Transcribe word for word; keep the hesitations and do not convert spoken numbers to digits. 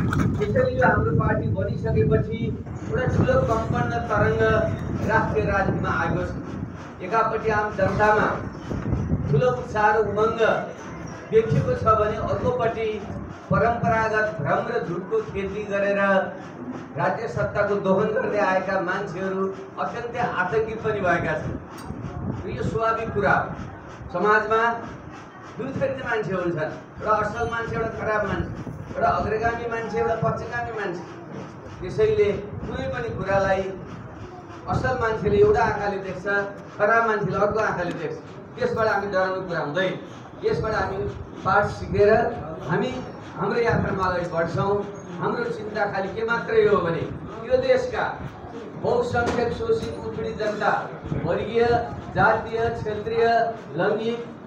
त्यसैले यो हाम्रो पार्टी बनिसकेपछि एउटा ठुलो कम्पन तरङ्ग राष्ट्रिय राजनीतिमा आएको छ। एकापट्टि आम जनतामा ठुलो उत्साह र उमङ्ग देखिएको छ भने अर्कोपट्टि परम्परागत भ्रम र झुटको खेती गरेर राज्य सत्ताको दोहन गर्दै आएका मान्छेहरू अत्यन्तै आतंकित पनि भएका छन्। यो स्वाभाविक कुरा हो। समाजमा दुई थरीका मान्छे हुन्छन्, एउटा असल मान्छे, एउटा खराब मान्छे, एउटा अग्रगामी मान्छे, एउटा पक्षगामी मान्छे। त्यसैले कुनै पनि कुरालाई असल मान्छेले एउटा आँखाले देख्छ, खराब मान्छेले अर्को आँखाले देख्छ। त्यसबाट हामी डराउनु कुरा हुँदैन। यसबाट हामी पाठ सिकेर हामी हाम्रो यात्रामा अगाडि बढ्छौँ। हाम्रो चिन्ता खालि के मात्रै हो भने यो देशका बहुसङ्ख्यक शोषित उत्पीडित जनता, वर्गीय, जातीय, क्षेत्रीय, लैङ्गिक